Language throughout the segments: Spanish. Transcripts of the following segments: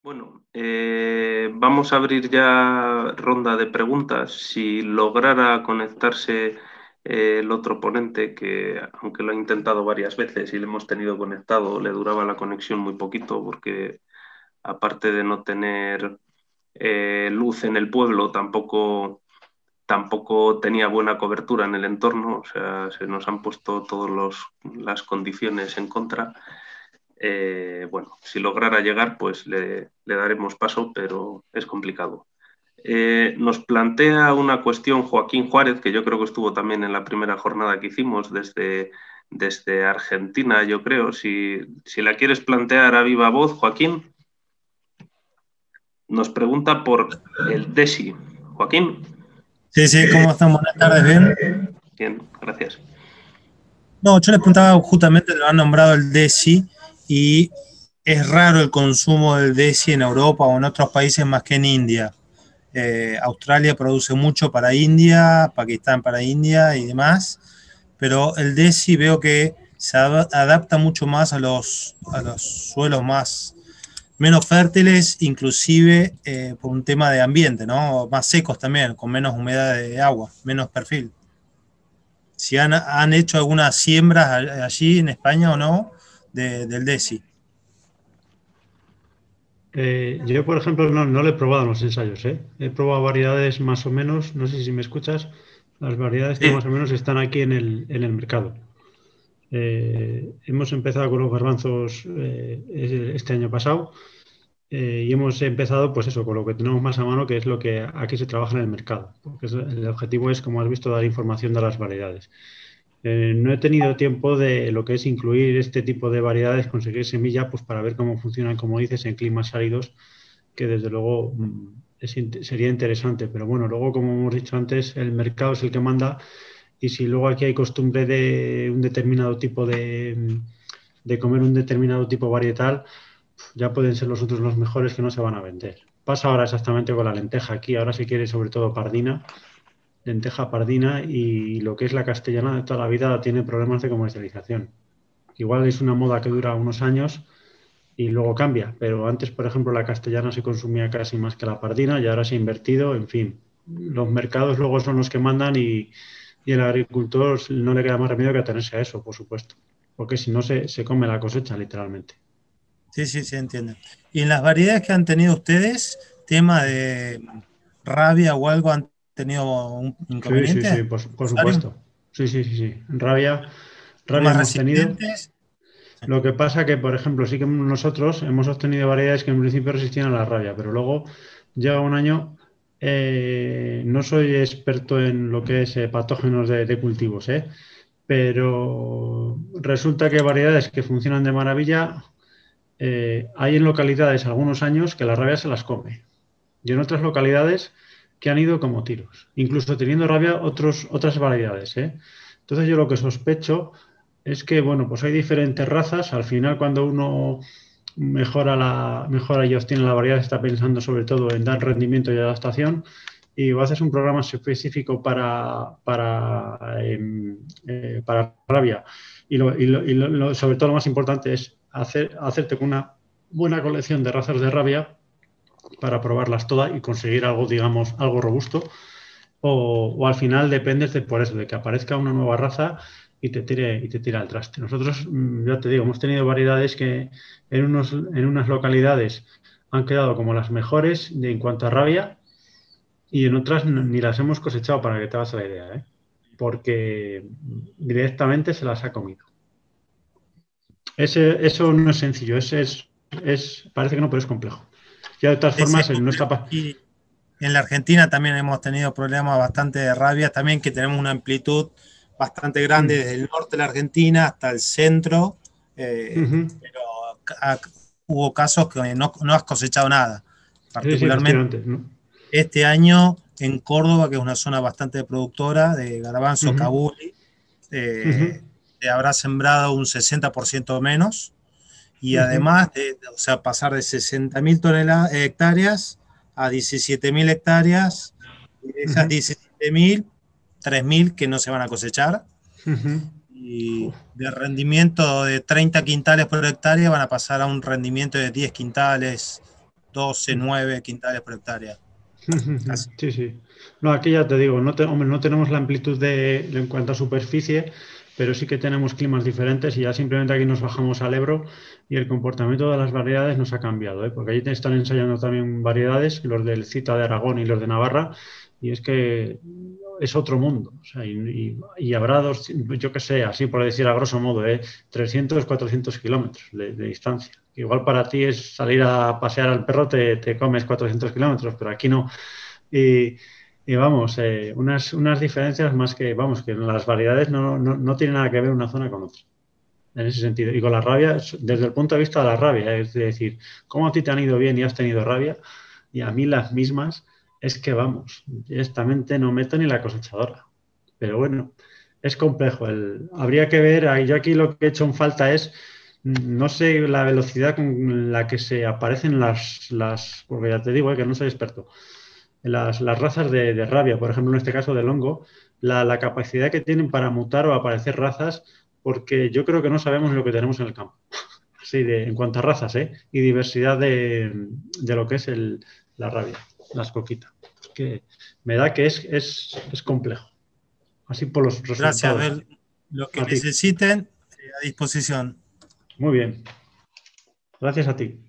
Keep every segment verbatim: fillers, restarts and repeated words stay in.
Bueno, eh, vamos a abrir ya ronda de preguntas. Si lograra conectarse eh, el otro ponente, que aunque lo ha intentado varias veces y le hemos tenido conectado, le duraba la conexión muy poquito porque aparte de no tener eh, luz en el pueblo, tampoco, tampoco tenía buena cobertura en el entorno. O sea, se nos han puesto todas las condiciones en contra. Eh, bueno, si lograra llegar, pues le, le daremos paso, pero es complicado. Eh, nos plantea una cuestión Joaquín Juárez, que yo creo que estuvo también en la primera jornada que hicimos desde, desde Argentina, yo creo. Si, si la quieres plantear a viva voz, Joaquín, nos pregunta por el DESI. Joaquín. Sí, sí, ¿cómo están? Buenas tardes, ¿bien? Bien, gracias. No, yo les preguntaba, justamente lo han nombrado el DESI y es raro el consumo del DESI en Europa o en otros países más que en India. Eh, Australia produce mucho para India, Pakistán para India y demás, pero el DESI veo que se adapta mucho más a los, a los suelos más menos fértiles, inclusive eh, por un tema de ambiente, ¿no? Más secos también, con menos humedad de agua, menos perfil. Si han, han hecho algunas siembras allí en España o no de, del DESI. Eh, yo, por ejemplo, no, no lo he probado en los ensayos, ¿eh? He probado variedades más o menos, no sé si me escuchas, las variedades que Sí. más o menos están aquí en el, en el mercado. Eh, hemos empezado con los garbanzos eh, este año pasado eh, y hemos empezado, pues eso, con lo que tenemos más a mano, que es lo que aquí se trabaja en el mercado. Porque es, el objetivo es, como has visto, dar información de las variedades. Eh, no he tenido tiempo de lo que es incluir este tipo de variedades, conseguir semilla, pues para ver cómo funcionan, como dices, en climas áridos, que desde luego es, sería interesante. Pero bueno, luego, como hemos dicho antes, el mercado es el que manda y si luego aquí hay costumbre de un determinado tipo de, de comer un determinado tipo varietal, ya pueden ser los otros los mejores que no se van a vender. Pasa ahora exactamente con la lenteja aquí, ahora se quiere sobre todo pardina, lenteja pardina, y lo que es la castellana de toda la vida tiene problemas de comercialización. Igual es una moda que dura unos años y luego cambia, pero antes, por ejemplo, la castellana se consumía casi más que la pardina y ahora se ha invertido, en fin. Los mercados luego son los que mandan y, y el agricultor no le queda más remedio que atenerse a eso, por supuesto, porque si no se, se come la cosecha literalmente. Sí, sí, sí, entiendo. Y en las variedades que han tenido ustedes, tema de rabia o algo, ¿han tenido un Sí, sí, inconveniente? sí, por, por supuesto. Sí, sí, sí, sí. Rabia, ¿Son rabia más hemos tenido. resistentes? Sí. Lo que pasa que, por ejemplo, sí que nosotros hemos obtenido variedades que en principio resistían a la rabia, pero luego llega un año, eh, no soy experto en lo que es eh, patógenos de, de cultivos, ¿eh? Pero resulta que variedades que funcionan de maravilla, eh, hay en localidades algunos años que la rabia se las come y en otras localidades que han ido como tiros, incluso teniendo rabia otros, otras variedades, ¿eh? Entonces yo lo que sospecho es que, bueno, pues hay diferentes razas. Al final, cuando uno mejora, la, mejora y obtiene la variedad, está pensando sobre todo en dar rendimiento y adaptación. Y haces un programa específico para, para, eh, eh, para rabia. Y, lo, y, lo, y lo, sobre todo lo más importante es hacer, hacerte con una buena colección de razas de rabia para probarlas todas y conseguir algo, digamos, algo robusto. O, o al final dependes de por eso, de que aparezca una nueva raza y te tire, y te tira al traste. Nosotros, ya te digo, hemos tenido variedades que en, unos, en unas localidades han quedado como las mejores de, en cuanto a rabia y en otras ni las hemos cosechado, para que te hagas la idea, ¿eh? Porque directamente se las ha comido. Ese, eso no es sencillo, ese es, es, parece que no, pero es complejo. Ya de todas Sí, sí. formas, en nuestra... Y en la Argentina también hemos tenido problemas bastante de rabia, también que tenemos una amplitud bastante grande desde el norte de la Argentina hasta el centro, eh, Uh-huh. pero a, hubo casos que no, no has cosechado nada, Sí, sí, particularmente ¿no? Este año en Córdoba, que es una zona bastante productora de garbanzo, Uh-huh. cabuli, eh, Uh-huh. se habrá sembrado un sesenta por ciento menos y Uh-huh. además, de, o sea, pasar de sesenta mil hectáreas a diecisiete mil hectáreas, y de esas Uh-huh. diecisiete mil, tres mil que no se van a cosechar, Uh-huh. y de rendimiento de treinta quintales por hectárea van a pasar a un rendimiento de diez quintales, doce, nueve quintales por hectárea. Casi. Sí, sí. No, aquí ya te digo, no, te, hombre, no tenemos la amplitud de, en cuanto a superficie, pero sí que tenemos climas diferentes y ya simplemente aquí nos bajamos al Ebro y el comportamiento de las variedades nos ha cambiado, ¿eh? Porque allí te están ensayando también variedades, los del Cita de Aragón y los de Navarra, y es que es otro mundo. O sea, y, y, y habrá dos, yo qué sé, así por decir a grosso modo, ¿eh? trescientos, cuatrocientos kilómetros de, de distancia. Igual para ti es salir a pasear al perro, te, te comes cuatrocientos kilómetros, pero aquí no. Y, y vamos, eh, unas, unas diferencias más que, vamos, que las variedades no, no, no tienen nada que ver una zona con otra. En ese sentido. Y con la rabia, desde el punto de vista de la rabia, es decir, cómo a ti te han ido bien y has tenido rabia, y a mí las mismas, es que vamos, directamente no meto ni la cosechadora. Pero bueno, es complejo. El, habría que ver, yo aquí lo que he hecho en falta es, no sé la velocidad con la que se aparecen las, las porque ya te digo eh, que no soy experto, las, las razas de, de rabia, por ejemplo, en este caso del hongo, la, la capacidad que tienen para mutar o aparecer razas, porque yo creo que no sabemos lo que tenemos en el campo. Sí, de, en cuanto a razas, ¿eh? Y diversidad de, de lo que es el, la rabia, las coquitas. Es que me da que es, es, es complejo. Así por los resultados. Gracias, Abel. Lo que necesiten, a disposición. Muy bien. Gracias a ti.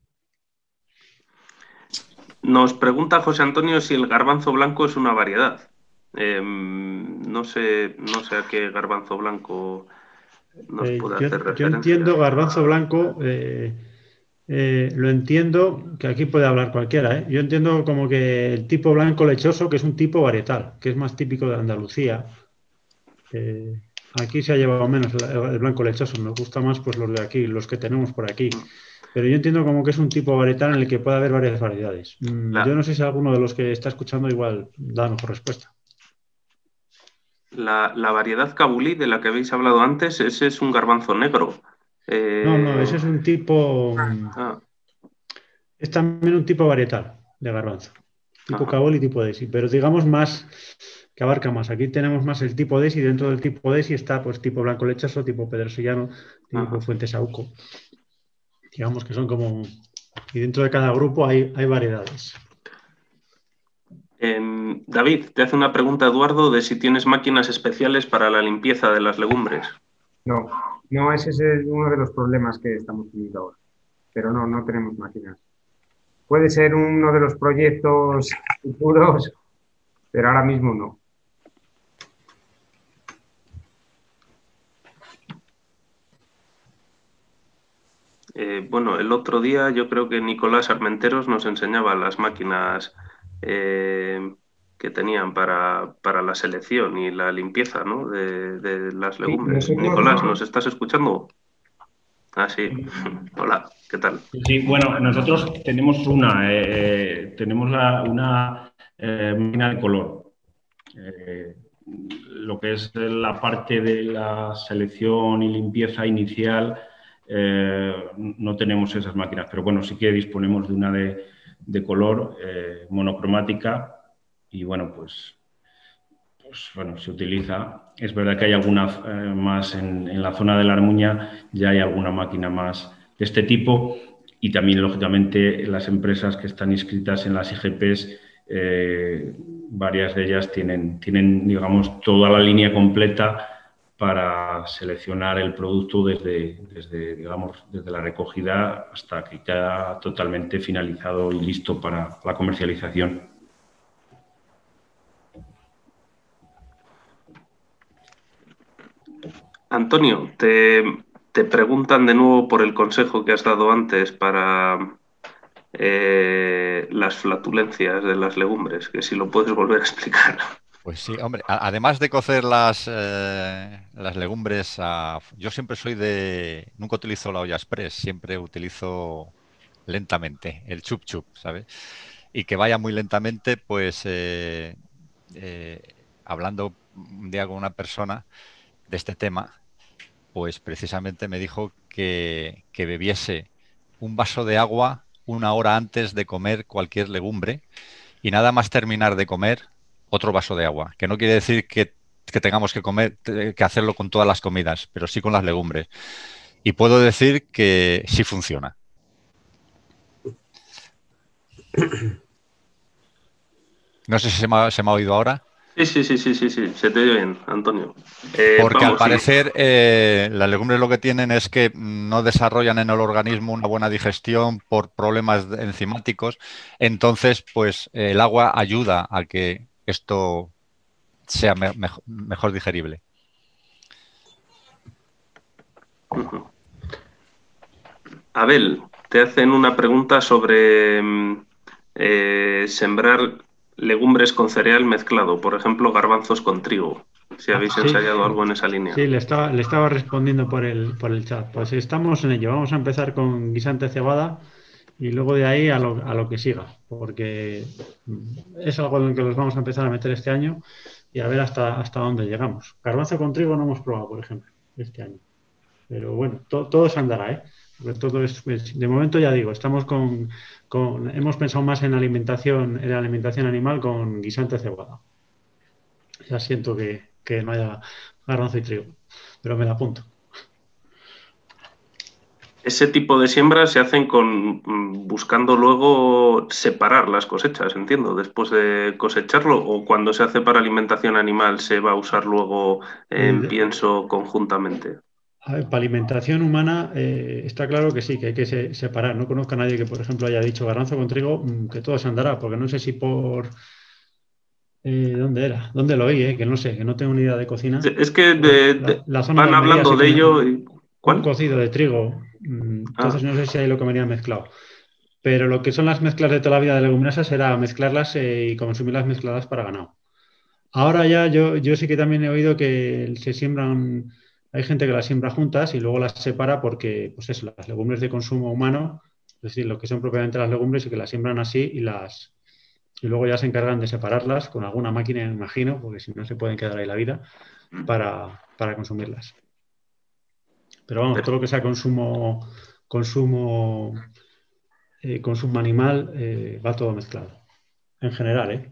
Nos pregunta José Antonio si el garbanzo blanco es una variedad. Eh, no sé, no sé a qué garbanzo blanco nos eh, puede yo, hacer referencia. Yo entiendo garbanzo blanco, eh, eh, lo entiendo, que aquí puede hablar cualquiera, ¿eh? Yo entiendo como que el tipo blanco lechoso, que es un tipo varietal, que es más típico de Andalucía. Eh, aquí se ha llevado menos el, el blanco lechoso, nos gusta más pues los de aquí, los que tenemos por aquí. Pero yo entiendo como que es un tipo varietal en el que puede haber varias variedades. La, yo no sé si alguno de los que está escuchando igual da mejor respuesta. La, la variedad cabulí de la que habéis hablado antes, ese es un garbanzo negro. Eh... No, no, ese es un tipo... Ah. Es también un tipo varietal de garbanzo. Tipo Ajá. Cabul y tipo Desi. Pero digamos más, que abarca más. Aquí tenemos más el tipo Desi y dentro del tipo Desi está pues tipo blanco lechoso, tipo pedrosillano, tipo Ajá. Fuentesauco. Digamos que son como... Y dentro de cada grupo hay, hay variedades. Eh, David, te hace una pregunta Eduardo de si tienes máquinas especiales para la limpieza de las legumbres. No, no, ese es uno de los problemas que estamos teniendo ahora. Pero no, no tenemos máquinas. Puede ser uno de los proyectos futuros, pero ahora mismo no. Eh, bueno, el otro día yo creo que Nicolás Armenteros nos enseñaba las máquinas eh, que tenían para, para la selección y la limpieza, ¿no? de, de las legumbres. Sí, Nicolás, ¿nos estás escuchando? Ah, sí. Hola, ¿qué tal? Sí, bueno, nosotros tenemos una, eh, tenemos la, una eh, máquina de color. Eh, lo que es la parte de la selección y limpieza inicial, eh, no tenemos esas máquinas, pero bueno, sí que disponemos de una de, de color eh, monocromática y bueno, pues, pues bueno, se utiliza. Es verdad que hay alguna eh, más en, en la zona de la Armuña, ya hay alguna máquina más de este tipo y también, lógicamente, las empresas que están inscritas en las I G Ps, eh, varias de ellas tienen, tienen, digamos, toda la línea completa para seleccionar el producto desde, desde, digamos, desde la recogida hasta que queda totalmente finalizado y listo para la comercialización. Antonio, te, te preguntan de nuevo por el consejo que has dado antes para eh, las flatulencias de las legumbres, que si lo puedes volver a explicar. Pues sí, hombre, además de cocer las, eh, las legumbres, a, yo siempre soy de... Nunca utilizo la olla express, siempre utilizo lentamente el chup chup, ¿sabes? Y que vaya muy lentamente, pues eh, eh, hablando un día con una persona de este tema, pues precisamente me dijo que, que bebiese un vaso de agua una hora antes de comer cualquier legumbre y nada más terminar de comer otro vaso de agua, que no quiere decir que, que tengamos que comer, que hacerlo con todas las comidas, pero sí con las legumbres. Y puedo decir que sí funciona. No sé si se me ha, se me ha oído ahora. Sí, sí, sí, sí, sí, sí, se te oye bien, Antonio. Eh, Porque vamos, al parecer sí. eh, las legumbres lo que tienen es que no desarrollan en el organismo una buena digestión por problemas enzimáticos. Entonces, pues eh, el agua ayuda a que esto sea me mejor, mejor digerible. Uh-huh. Abel, te hacen una pregunta sobre eh, sembrar legumbres con cereal mezclado, por ejemplo, garbanzos con trigo, si habéis Sí, ensayado algo en esa línea. sí, le estaba, le estaba respondiendo por el, por el chat. Pues estamos en ello. Vamos a empezar con guisante cebada y luego de ahí a lo, a lo que siga, porque es algo en lo que los vamos a empezar a meter este año y a ver hasta, hasta dónde llegamos. Garbanzo con trigo no hemos probado, por ejemplo, este año. Pero bueno, to, todo se andará, ¿eh? Porque todo es, pues, de momento ya digo, estamos con, con, hemos pensado más en alimentación, en alimentación animal con guisante cebada. Ya siento que, que no haya garbanzo y trigo, pero me la apunto. Ese tipo de siembras se hacen con buscando luego separar las cosechas, entiendo, después de cosecharlo, o cuando se hace para alimentación animal se va a usar luego en El, pienso conjuntamente. A ver, para alimentación humana eh, está claro que sí, que hay que se, separar. No conozco a nadie que, por ejemplo, haya dicho garbanzo con trigo, mmm, que todo se andará, porque no sé si por... Eh, ¿Dónde era? ¿Dónde lo oí? Eh? Que no sé, que no tengo ni idea de cocina. Es que de, La, de, la zona van de Almería hablando sí de comen ello. Y, un ¿cuál? cocido de trigo, mmm, entonces Ah. no sé si ahí lo comerían mezclado. Pero lo que son las mezclas de toda la vida de leguminosas era mezclarlas eh, y consumirlas mezcladas para ganado. Ahora ya yo, yo sí que también he oído que se siembran, hay gente que las siembra juntas y luego las separa porque, pues eso, las legumbres de consumo humano, es decir, lo que son propiamente las legumbres y que las siembran así y las y luego ya se encargan de separarlas con alguna máquina, me imagino, porque si no se pueden quedar ahí la vida, para, para consumirlas. Pero vamos, todo lo que sea consumo, consumo, eh, consumo animal, eh, va todo mezclado. En general, ¿eh?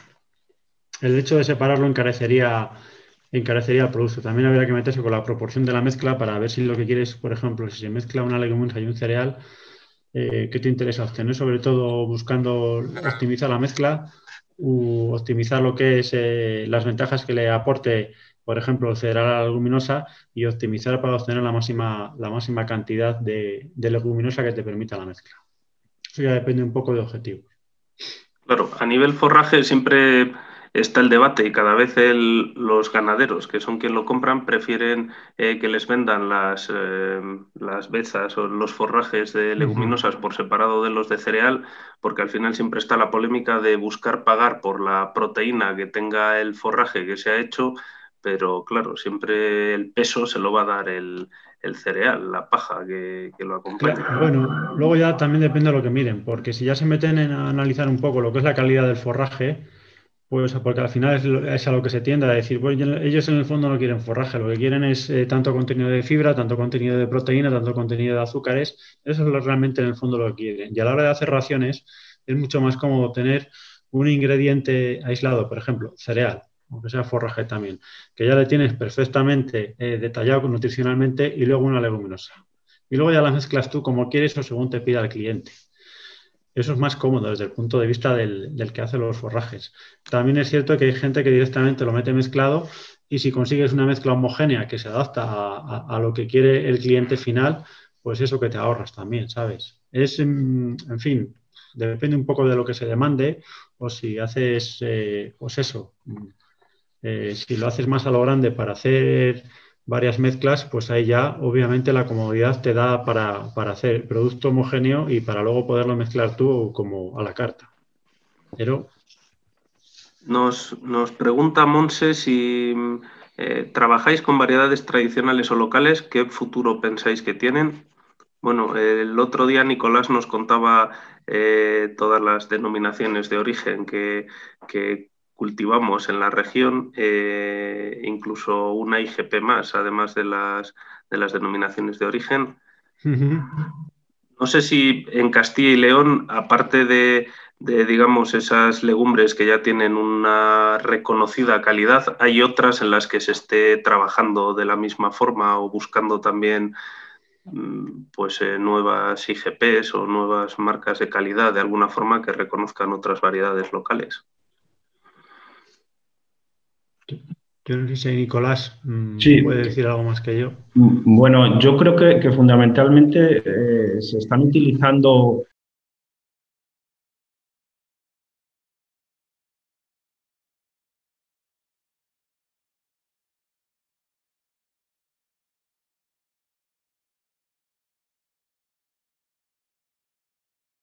El hecho de separarlo encarecería, encarecería el producto. También habría que meterse con la proporción de la mezcla para ver si lo que quieres, por ejemplo, si se mezcla una leguminosa y un cereal, eh, ¿qué te interesa obtener? Sobre todo buscando optimizar la mezcla u optimizar lo que es eh, las ventajas que le aporte, por ejemplo, el cereal a la leguminosa y optimizar para obtener la máxima, la máxima cantidad de, de leguminosa que te permita la mezcla. Eso ya depende un poco de objetivo. Claro, a nivel forraje siempre está el debate y cada vez el, los ganaderos, que son quienes lo compran, prefieren eh, que les vendan las, eh, las bezas o los forrajes de leguminosas por separado de los de cereal, porque al final siempre está la polémica de buscar pagar por la proteína que tenga el forraje que se ha hecho, pero claro, siempre el peso se lo va a dar el, el cereal, la paja que, que lo acompaña. Claro, bueno, luego ya también depende de lo que miren, porque si ya se meten en a analizar un poco lo que es la calidad del forraje, pues porque al final es, es a lo que se tiende a decir, pues ellos en el fondo no quieren forraje, lo que quieren es eh, tanto contenido de fibra, tanto contenido de proteína, tanto contenido de azúcares, eso es lo, realmente en el fondo lo que quieren. Y a la hora de hacer raciones es mucho más cómodo tener un ingrediente aislado, por ejemplo, cereal, aunque sea forraje también, que ya le tienes perfectamente eh, detallado nutricionalmente y luego una leguminosa. Y luego ya la mezclas tú como quieres o según te pida el cliente. Eso es más cómodo desde el punto de vista del, del que hace los forrajes. También es cierto que hay gente que directamente lo mete mezclado y si consigues una mezcla homogénea que se adapta a, a, a lo que quiere el cliente final, pues eso que te ahorras también, ¿sabes? Es, en, en fin, depende un poco de lo que se demande o si haces, eh, pues eso, eh, si lo haces más a lo grande para hacer varias mezclas, pues ahí ya obviamente la comodidad te da para, para hacer producto homogéneo y para luego poderlo mezclar tú como a la carta. Pero... Nos, nos pregunta Monse si eh, trabajáis con variedades tradicionales o locales, ¿qué futuro pensáis que tienen? Bueno, el otro día Nicolás nos contaba eh, todas las denominaciones de origen que, que cultivamos en la región, eh, incluso una I G P más, además de las, de las denominaciones de origen. Uh-huh. No sé si en Castilla y León, aparte de, de, digamos, esas legumbres que ya tienen una reconocida calidad, hay otras en las que se esté trabajando de la misma forma o buscando también pues eh, nuevas I G Ps o nuevas marcas de calidad de alguna forma que reconozcan otras variedades locales. Yo no sé si Nicolás sí. puede decir algo más que yo. Bueno, yo creo que, que fundamentalmente eh, se están utilizando